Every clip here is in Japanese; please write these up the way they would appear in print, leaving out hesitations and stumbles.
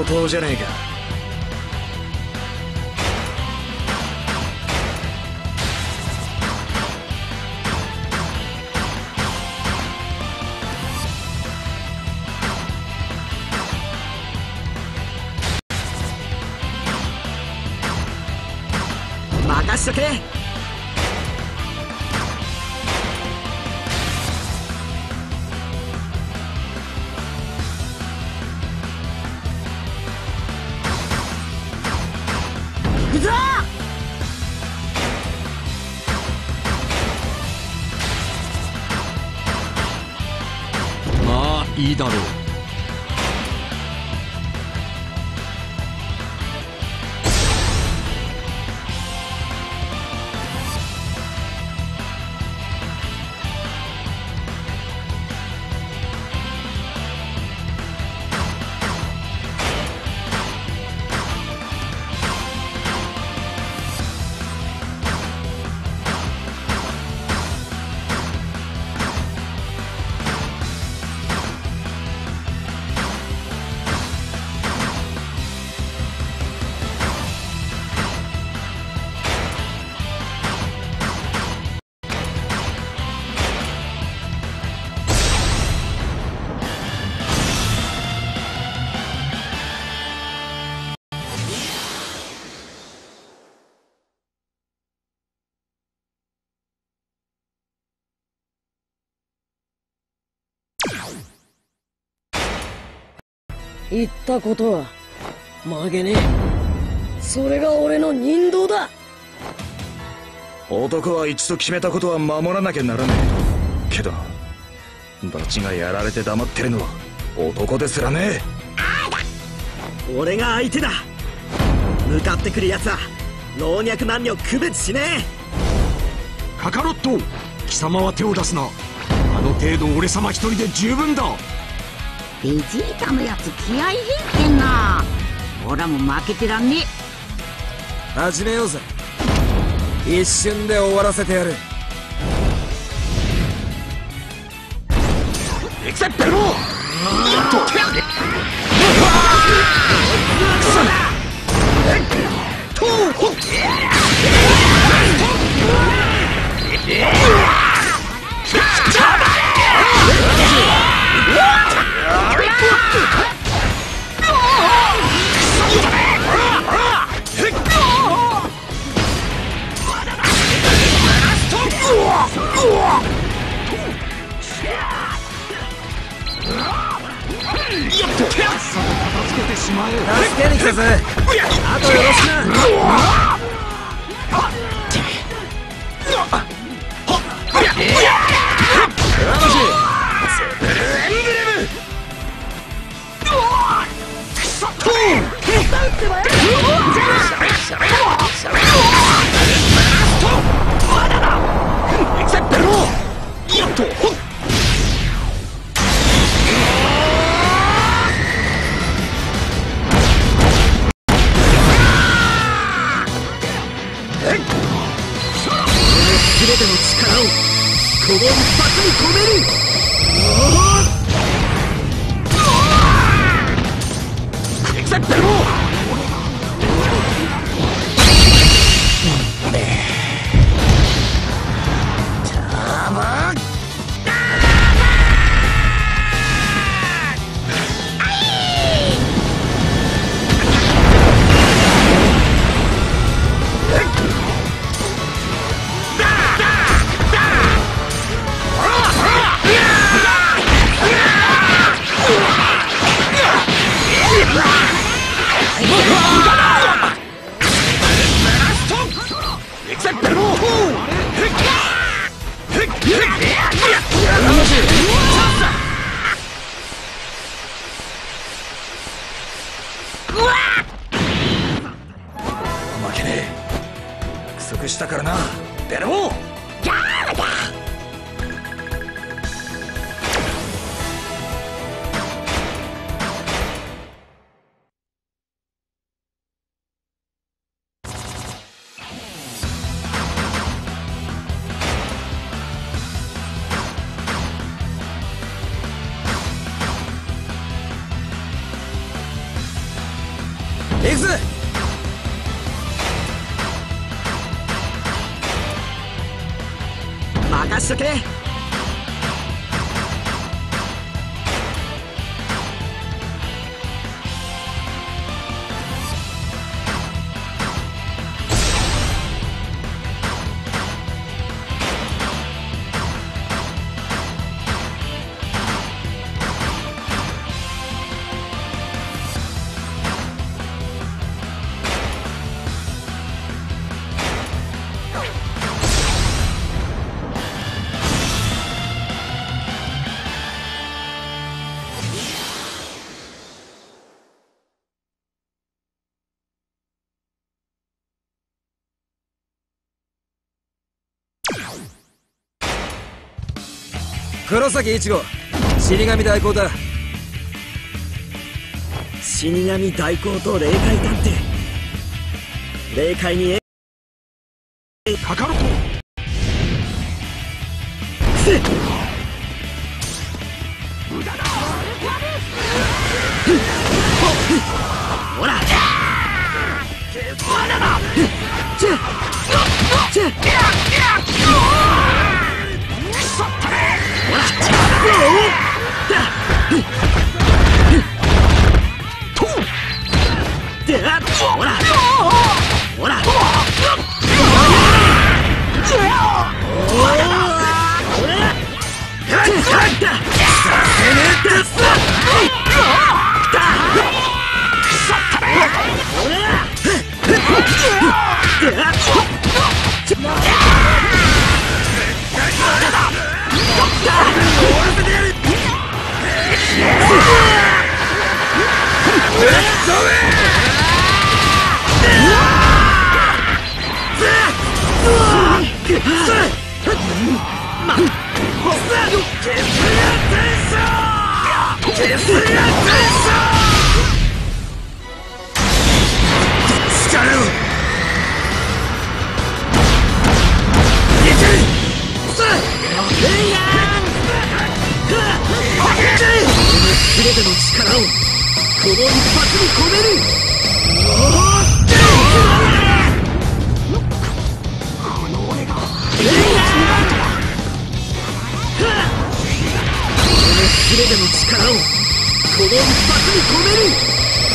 当じゃねえか。 任しとけ。行くぞ。 まあいいだろう。 言ったことは曲げねえ。それが俺の人道だ。 男は一度決めたことは守らなきゃならねえけど、バチがやられて黙ってるのは男ですらねえ。俺が相手だ。向かってくる奴は老若男女区別しねえ。カカロット、貴様は手を出すな。あの程度俺様一人で十分だ。 ベジータのやつ気合い入ってんな。俺らも負けてらんねえ。始めようぜ。一瞬で終わらせてやる。 エクセペロー。 助けに来たぜ。あとよろしくな。 全ての力をこの一発に込める。 エクセペロー。 負けねえ。約束したからな、ベルボー。 じゃあだ。 くぜ。 任しとけ。 黒崎一護、死神代行だ。 死神代行と霊界探偵。霊界にカカロット。 せっほらチェチェほらほらほら全ての力をこの一発に込める。全ての力をこの一発に込める。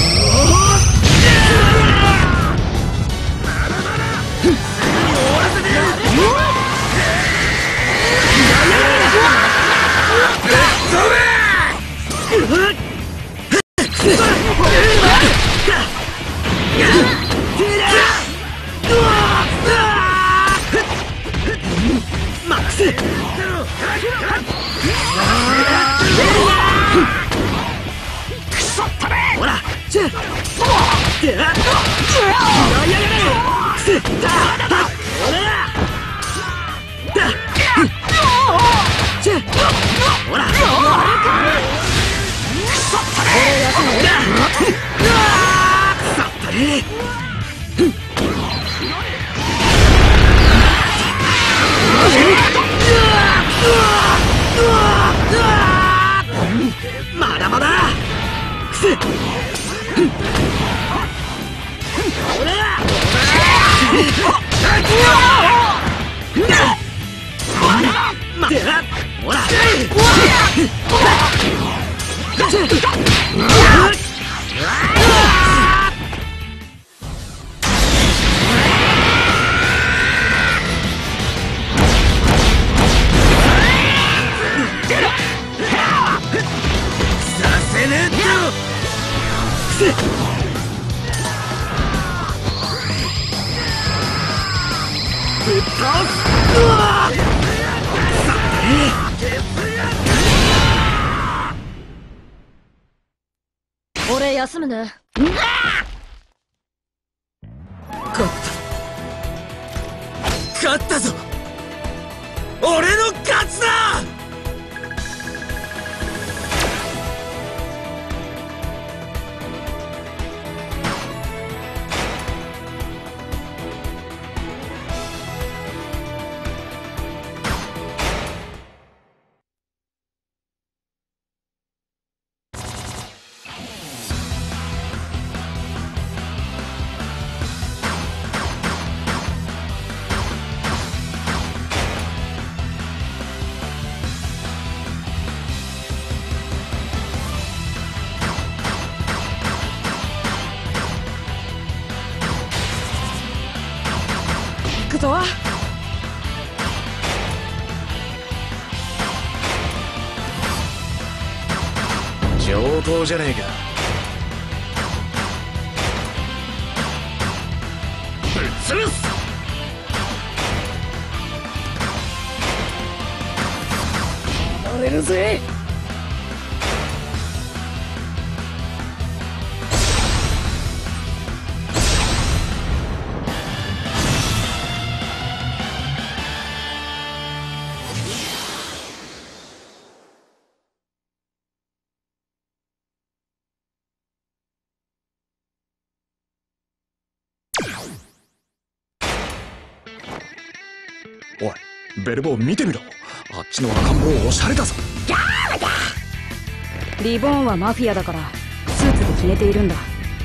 ほらチェッほらまだまだほらさせねえってぶっ倒す。 俺休むね。 勝ったぞ。俺の勝ちだ。 くぞ。 上等じゃねえか。ぶっ潰す。 やれるぜ。 おい、ベルボー見てみろ。あっちの赤ん坊おしゃれだぞ。 リボーンはマフィアだからスーツで決めているんだ。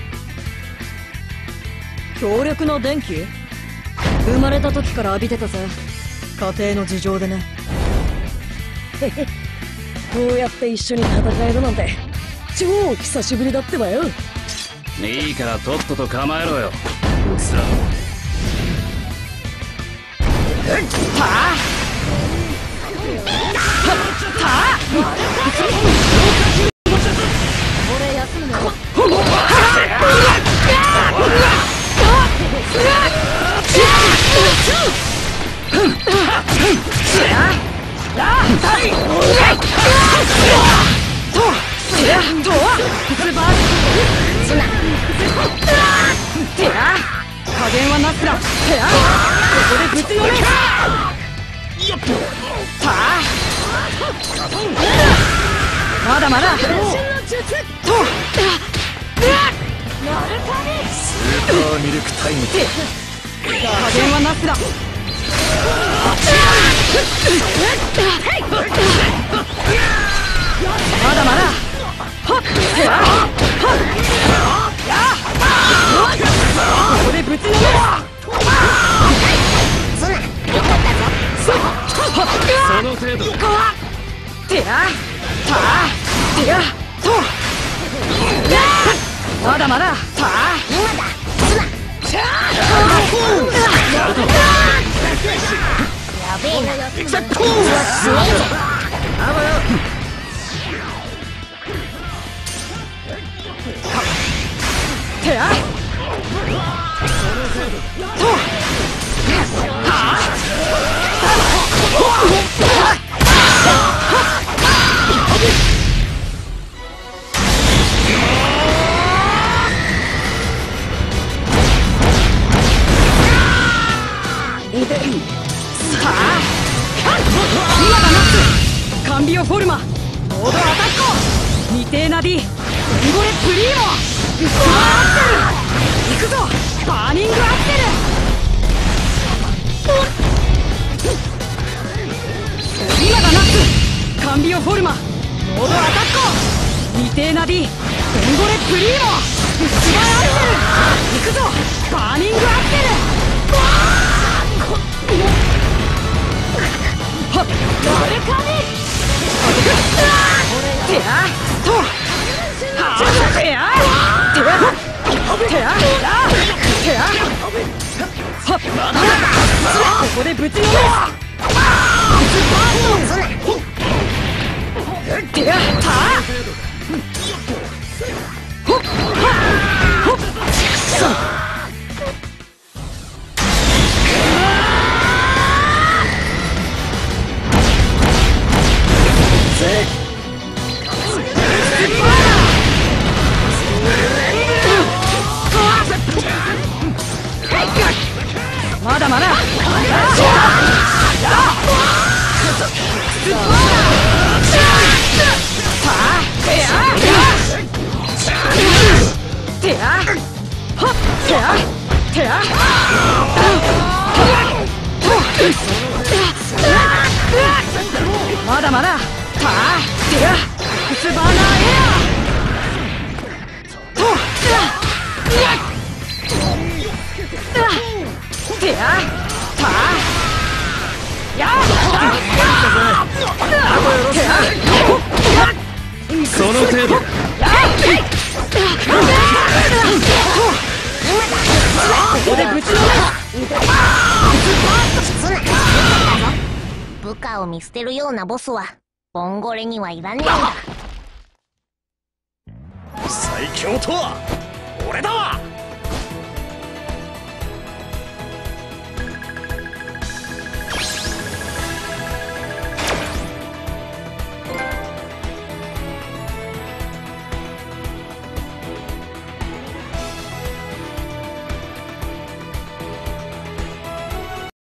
強力な電気？生まれた時から浴びてたぜ。家庭の事情でね。へへ、こうやって一緒に戦えるなんて超久しぶりだってばよ。 いいからとっとと構えろよ。さ俺休むのよ。 加減はなすな。ここでぶちのめ。まだまだ。 スーパーミルクタイム。 加減はなすな。まだまだ。ここでぶちのめ。 その程度。 まだまだ。カンビオフォルマ、モードアタック、ミテーナディ、エンゴレプリーモ、スワーアクセル、行くぞ、バーニングアクセル。今だナッツ、カンビオフォルマ、モードアタック、ミテーナディ、エンゴレプリーモ、スワーアクセル、行くぞ、バーニングアクセル。はっ、誰かにてやとはてやてやてやてやはっ、ここでぶちのめてやたほっほっさあまだまだ。まだまだ。スバナーエその程度。 ここでぶちらを見捨てるようなボスはボンゴレにはいらねえんだ。 最強とは俺だわ。